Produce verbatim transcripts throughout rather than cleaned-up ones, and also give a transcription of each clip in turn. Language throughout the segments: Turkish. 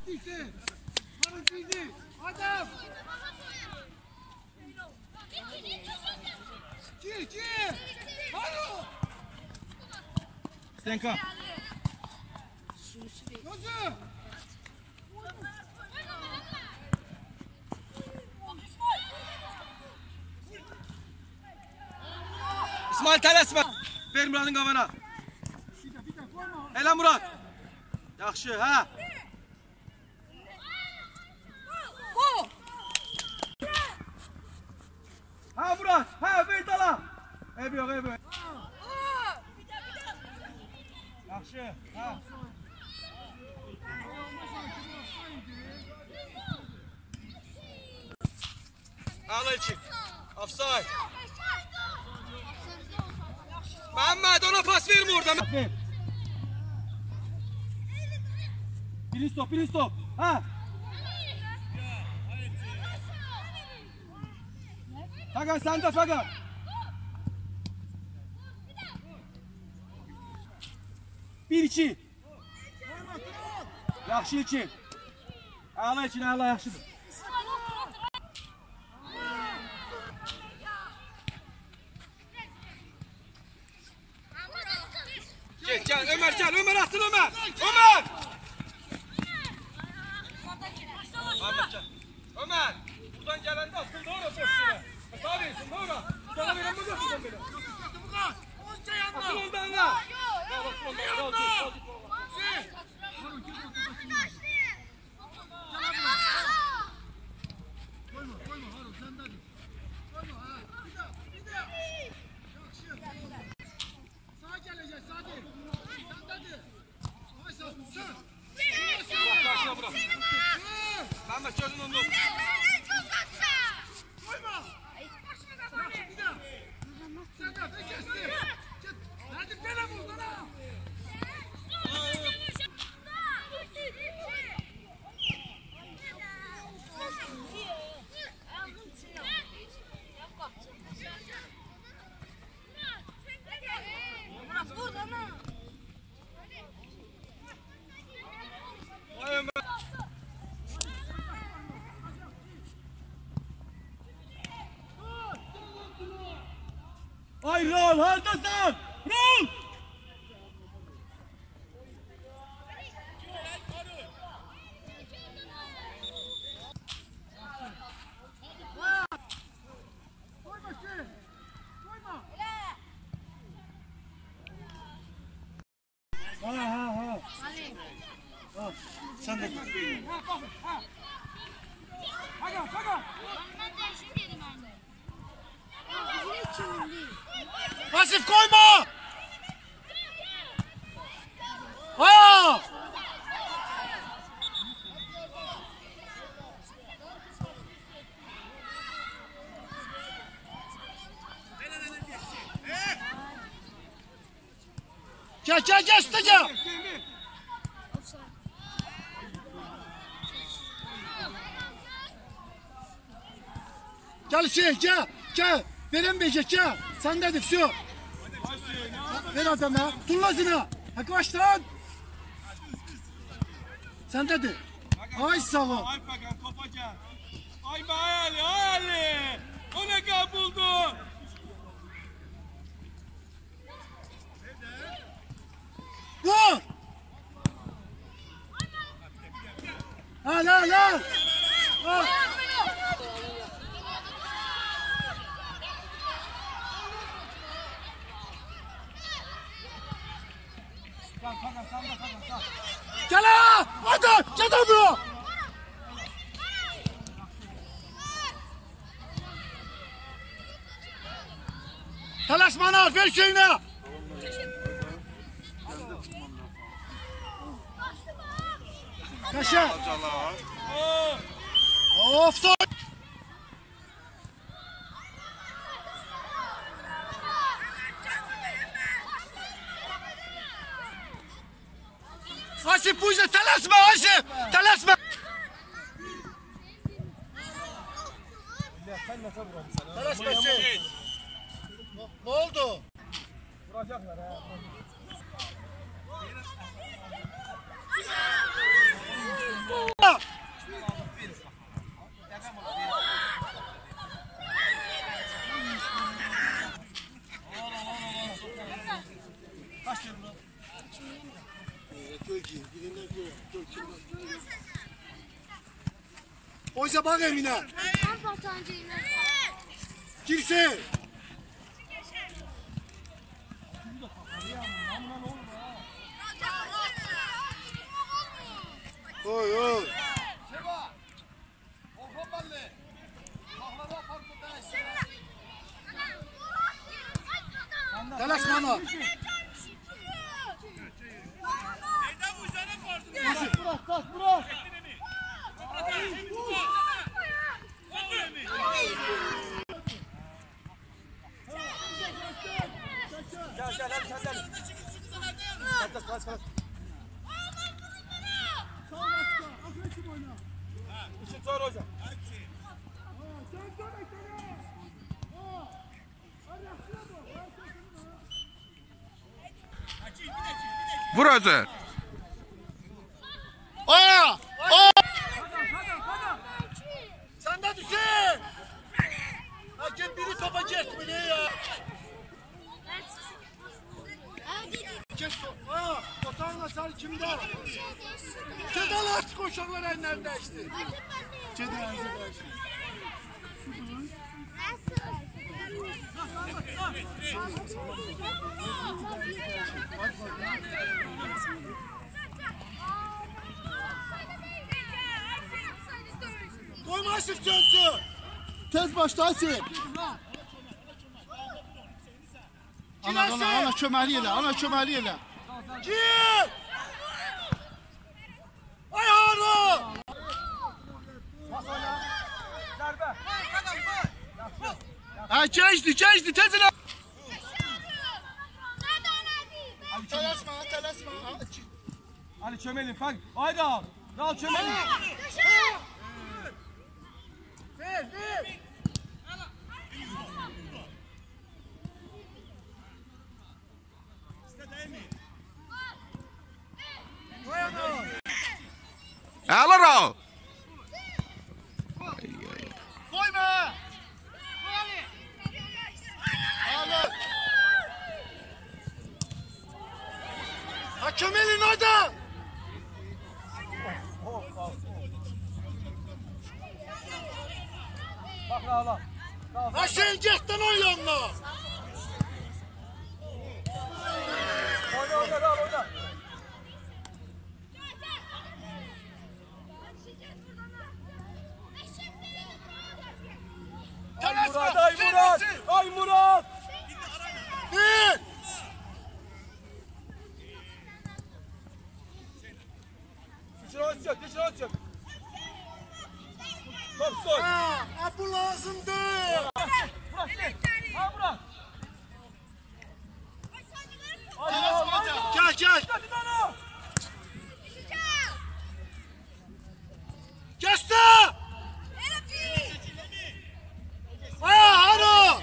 Adam! Gir, gir! Alo! Stenka. Gözü! İsmail tələsmə. Ver Muradın qavana. Elə Murad. Yaxşı, hə? Hə Murad, hə ver dala. Ev yox, ev yox. Yaxşı, hə? Ağla için. Offside. Mehmet ona pas verme orada. Ver. Birinci stop, birinci stop. Ha. Fagan sen de Fagan. Bir iki. Yaxşı için. Ağla için, ağla yaxşıdır. Gel, gel Ömer, gel Ömer atın Ömer. Ömer. Ahmet gel. Ömer. Buradan gelende atın doğru boşuna. Sağ verirsin doğru. Sana veren bu götürsen beni. Atın ondan da. Atın ondan da. Koyma, koyma Harun sen de. Koyma ha. Bir daha, bir daha. Yaxşı. Sağa gelecek, sağa değil. Sen de. Ay sağ, sen. Karşıya bırak. Mehmet gözün ondan. Koyma. Yaxşı bir daha. Sen de, de kesti. Nerede böyle buldun ha? Ay rol, haradasın? Rol! Koyma şey. Koyma. Ha ha ha. Ha. Sen de. Ha bak, ha. Hakan, Hakan. Vasif koyma! Ha! Gel gel gel üstte gel. Gel şey gel gel. Veren becek gel. Sen de все. Ver adama. Tulla zina. Hakikaten. Sen dedi. Ay sağ ol. Ay bakalım topa gel. Ay be Ali Ali. O ne kadar buldu? Vur. Al al al. Al. Gel ha! Hadi! Gel buraya! Talaşmana ver şeyine! Kaşa! Offside! Asif bu yüzden telaşma Asif! Telaşma! Telaşma şey! Ne oldu? Vuracaklar ha. Oysa bak Emine. Girse. Oy oy. Telaşma ana. Bırak kaç bırak. Gel gel hadi sen gel. Kaç kaç kaç. İşin zor hocam. Vur Özer. Aa! Aa! Sen de düşün. Hakem biri topa geçti ya. Kes o. Aa! Otağına sar kimde? Kedal aç koşaklar enler değişti. Kedal aç değişti. Koyma Asif Cansu. Tez başla Asif. Ana ana ana çömeli ele, ana çömeli ele. Kim? Ay Harun. Zerbe. Ha geçti, geçti tezine. Telaşma, telaşma. Ali çömelin bak. Haydi al. Al çömelin. Ver, ver. Hello. Koyma. Hakem elin orada. Bak la la. Ha sen cidden o yanına. Oyna oyna la oyna. Ay Murat, ay Murat, ay Murat. Bir. Dışarı açacak, dışarı açacak. Top soy. Ha, ha bu lazımdı. Murat, ha Murat. Gel gel. Hadi bana. Geçti. Ha Harun.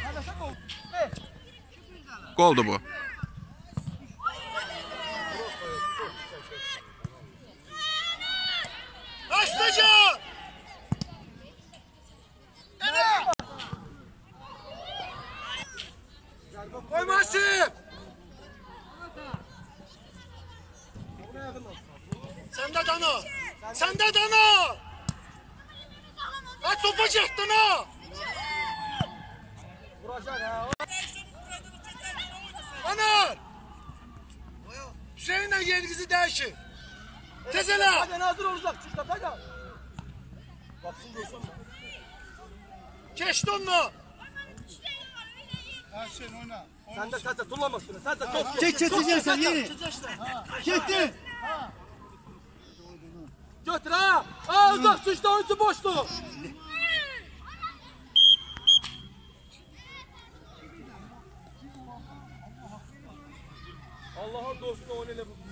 Goldu bu. Başlıca. Ene. Koymasın. Sen de dana. Sen de dana. Ha topa çektin ha. Vuracak ha. Ana. Hüseyin'le yerinizi değişin. Tezele. Hadi hazır olacak çıkta hadi. Baksın görsün. Geçti onu. Sen de sen de tullama üstüne. Sen de top. Çek çekeceksin yeni. Gitti. Götür ha. Aa uzak çıkta oyuncu boştu. Allah'ın dostuna oynayalım.